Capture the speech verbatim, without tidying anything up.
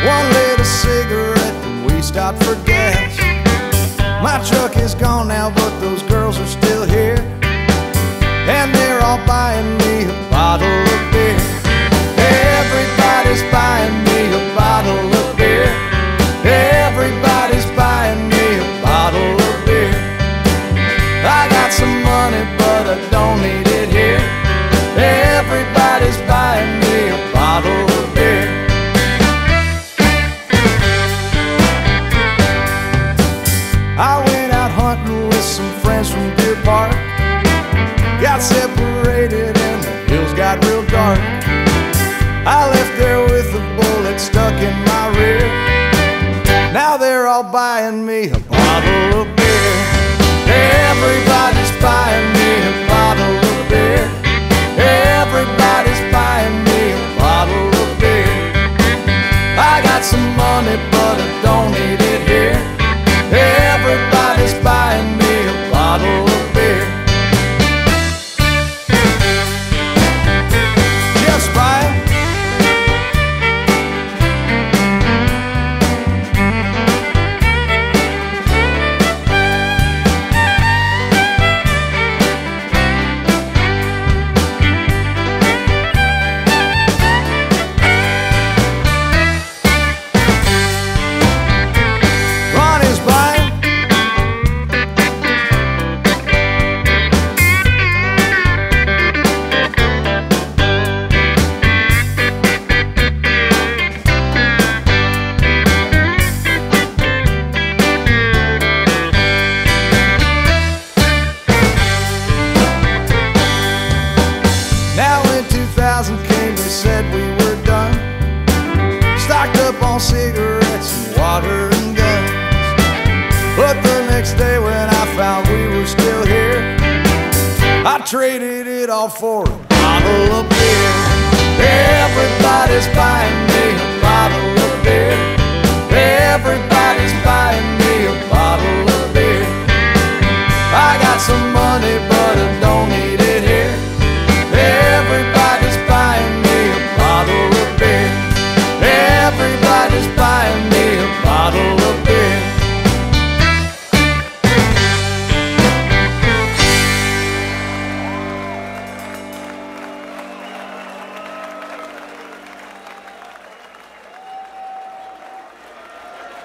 One lit a cigarette and we stopped for gas. My truck is gone now, but those girls are still here, and they're all buying me a bottle of beer. Everybody's buying me a bottle of beer. Everybody's buying me a bottle of beer. I got some money, but I don't need it here. Everybody's buying me a bottle of beer. I went out hunting with some friends from Deer Park. Got separated and the hills got real dark. I left there with a bullet stuck in my rear. Now they're all buying me a bottle of beer. Everybody's buying me a bottle of beer. Everybody's buying me a bottle of beer. I got some money, but I don't need it here. Everybody's buying me a bottle of beer. Just buying. Came, they said we were done, stocked up on cigarettes and water and guns. But the next day when I found we were still here, I traded it all for a bottle of beer. Everybody's buying me a bottle of beer.